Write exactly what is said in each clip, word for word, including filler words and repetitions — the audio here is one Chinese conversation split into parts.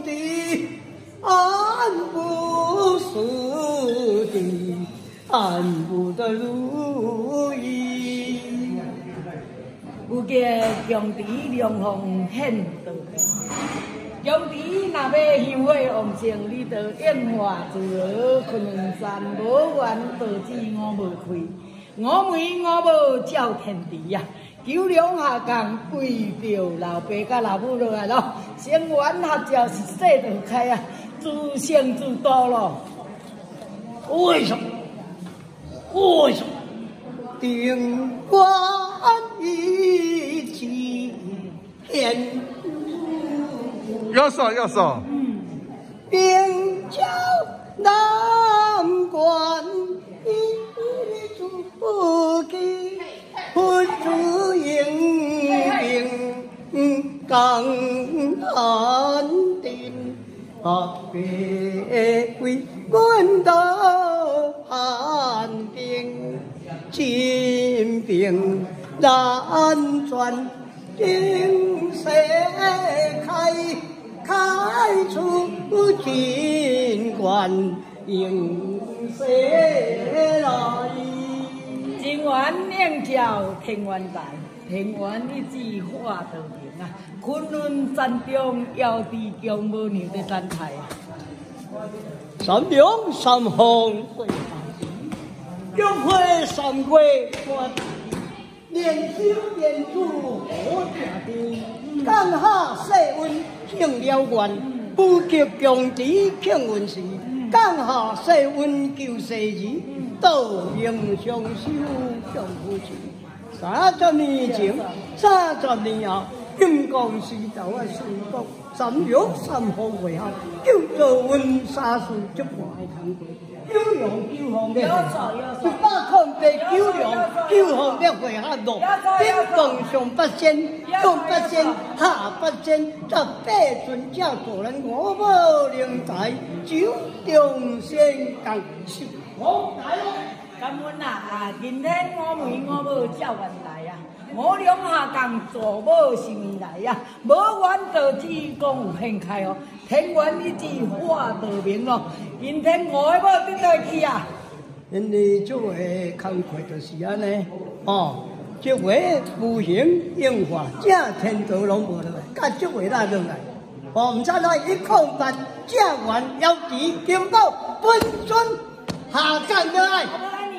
地安不死地，安不得如意。 有个强敌良方显道强敌若要香火旺盛，你得演化自我，昆仑山无缘道子我无开，我门我无照天地呀。九龙下降跪着老爸甲老母落来咯，生源合照是世道开啊，自成自道咯。 为什么？为什么？定关一起天。 要说要说。 边疆南关一处不给，不知迎宾港安定，啊别为官道安定，金兵难转定谁开？开出金冠迎谁来？ 金元两条天元台，天元一枝化道明啊！昆仑山中遥地强无牛的山台啊！ 三两三红会两会三会我年少年主好家庭，江下世运庆了愿，不及强敌庆运时，江下世运救世儿，道英相修相夫妻。三十年前，三十年后，金刚石头啊，水国三两三红会合，叫做运沙数足外堂过。九龙九凤的，一百空地九龙九凤的会合路，顶共上八仙，上八仙下八仙，十八尊教做人我无灵台，九中仙降十方大咯。 感恩啊！今天我问我无照原来啊，我两下降做无是命来呀，无缘道子讲有现开哦，天元一枝化道明咯，今天我要得到去啊！ 因为这位工课就是安尼，哦，这位无形应化，正天道拢无落来，甲这位哪落来？哦，唔知来一空八正元妖敌金宝本尊下降落来。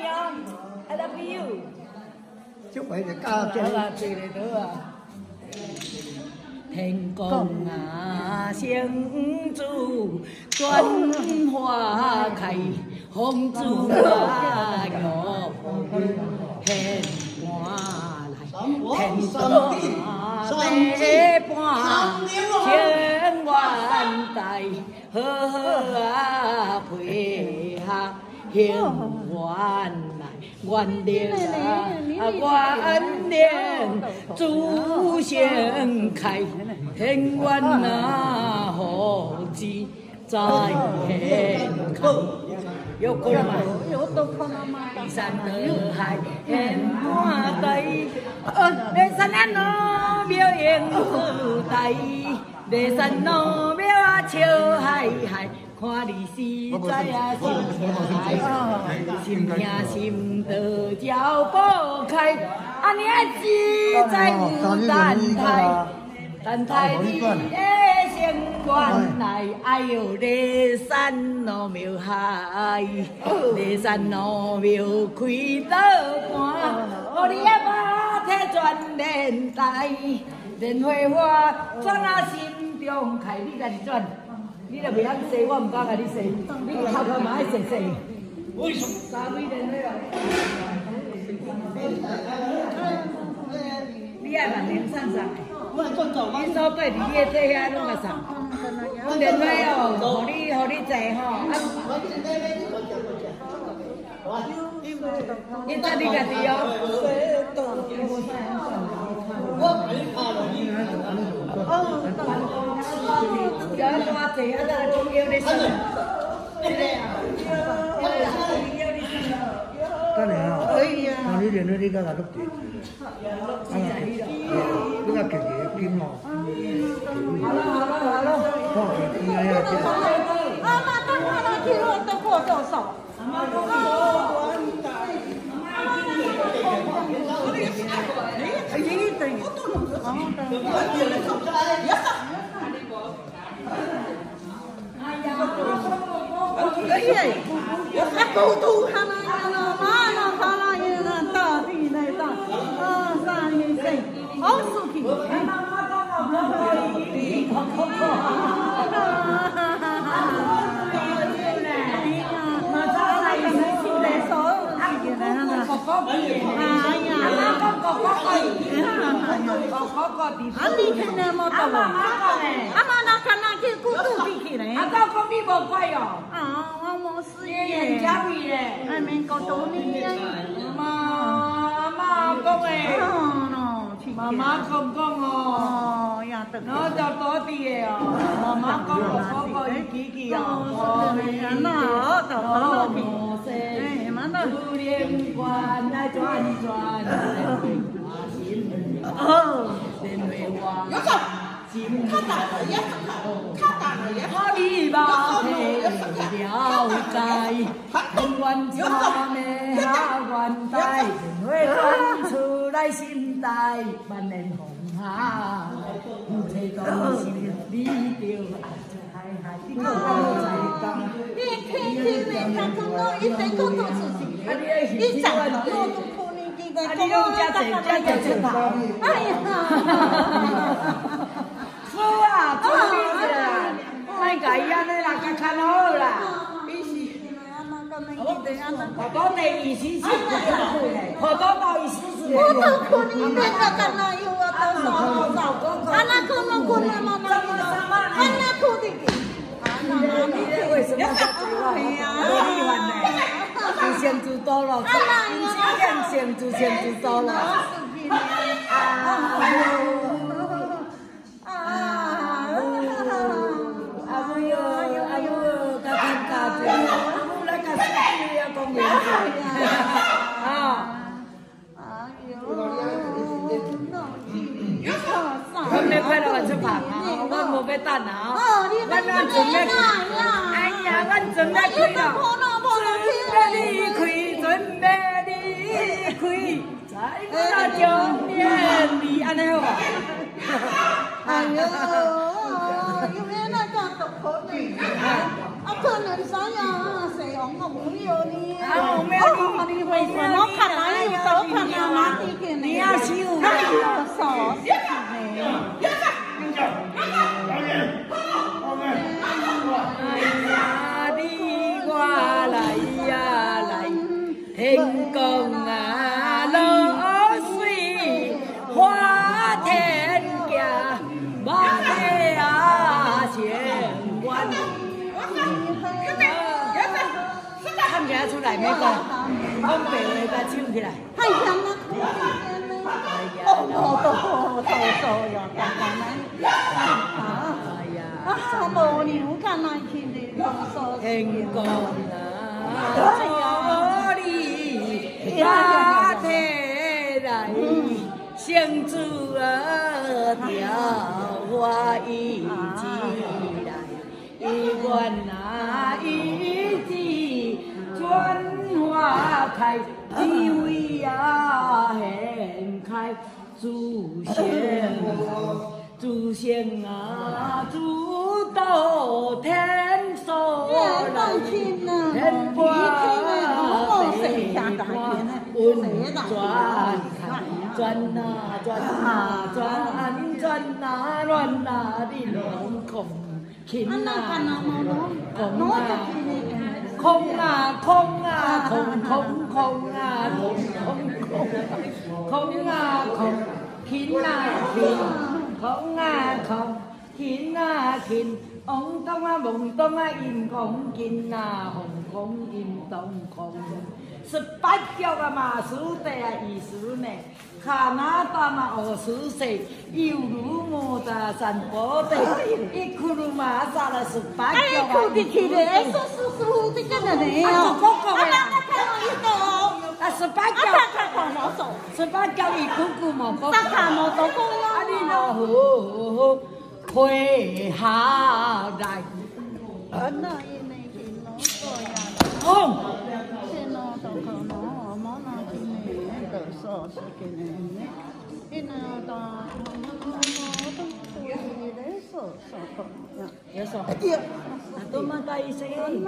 I love you。 这位就加这啦，对嘞对啊。天公啊，圣主转花开，红烛啊哟现满来，天公啊百般千万代，好好啊配合幸运。愿灵啊，愿灵主盛开，天愿啊，好子在现开。有过了吗？第三个海现满地，呃，第三安咯庙迎福台，第三咯庙啊笑嗨嗨。看你实在啊，心痛心得脚步开，啊你啊实在有等待，等待你的心愿来，哎呦骊山路庙海，骊山路庙开刀盘，我你啊把体转莲台，莲花花转啊心中开，你家己转。你若袂晓洗，我唔敢甲你洗。你头壳嘛爱洗洗。为什么？三位人了。你爱万年送送。我做做，你所对伫你的底遐拢个送。我莲花哦，互你互你坐吼。你做你家己哦。我给你拍落去。哦，有一個阿姐啊，就中央的生，對不對啊？ 當然啊，可以啊。那你練到呢個就碌住，啊，呢個其實金咯。 好了好了好了。 哦，應該阿妈当他那去了都过多少？阿妈讲你高度他那那妈那他那也那大地那大，啊三年生，好事情。啊！你听了冇到喎？阿媽那看那去古都地去咧。阿哥講你無怪哦。啊，我冇事嘅。人家會咧。係咪古都呢？媽媽講誒。媽媽講講哦。呀，得。我就多啲嘅哦。媽媽講我嗰個幾幾哦。那好，就好咯。哎，媽那。珠簾觀來轉轉。哦，真美哇！有個，他打了一，他打了一，我哋把佢了解，聽完茶咩下關帶，會講出來心態，萬年紅霞，唔知道是你掉眼睛係係啲個仔咁，你聽聽你看看我一直講到自己，一講到我都。啊！你用家姐家姐出頭，哎呀！好啊，做咩啫？咪計啊！你嗱家看好啦，必須。好多地意思是，好多道意思是。我都可能變得咁樣有啊，多少多少個個。啊，那可能可能嘛，那那啊，那可能。啊，那那你為什麼要做啊？我喜歡呢。就先做到了，先先做先做到了。啊啊啊！阿妹哟，阿妹，加班加班，阿妹來個司機要講嘢啊！哎呦，我沒快樂我出棚啊，我冇被打啊，我我準備，哎呀，我準備去了。你開準備你開，在那中年裡安尼好吧？哎呦，因為那個讀好啲，啊可能啥呀？誰講我沒有你？啊沒有你，為什麼看哪有都看哪哪地去呢？你要修啊？少些呢？哎呀，你過來呀！天公啊，落水花田家，萬里啊千萬。看不出來沒講，講白話個唱起來。太強了！哎呀，哦，都都都呀，剛剛那。哎呀，啊，無牛干來去的，天公啊。大體來，生主兒條花一枝來，一願那一枝轉花開，地位呀掀開，祖先祖先啊，祖到天所來，天花。運轉轉啊轉啊轉轉啊轉啊啲龍窮傾啊窮啊空啊空啊空空空啊空空空空啊空傾啊傾空啊空傾啊傾嗡咚啊嗡咚啊音空傾啊紅空音咚空。十八腳啊嘛，書地啊意思呢？加拿大嘛學書寫，猶如牡丹山坡地，一窟窿嘛殺了十八腳啊！哎，哭的去的，哎，說是師傅這個呢？啊，哥哥呀！啊，十八腳，十八腳一窟窿嘛，哥哥。三看冇到過呀！啊，你那好，會下來。 哦，有说，多么大意思？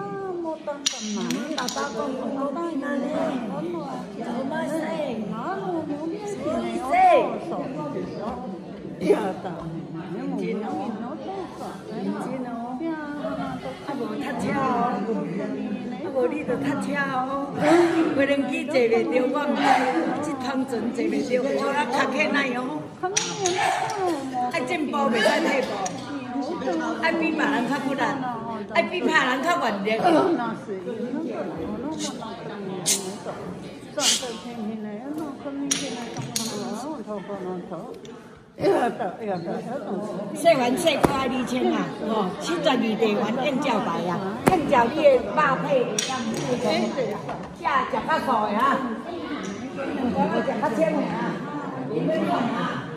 爸爸讲唔好听啊咧，多么声，真哦，真哦，啊无读车哦，啊无你着读车哦，无能机坐袂着，我毋知，即趟船坐袂着，我啊卡起来哦，爱进步袂使退步，爱比别人较骨力，爱比别人较顽劣。说完说过爱二千啊，哦，七十二地完燕赵台啊，燕赵你的肉配会当唔对个，食食较素的啊，我食较浅的啊，你要看啊。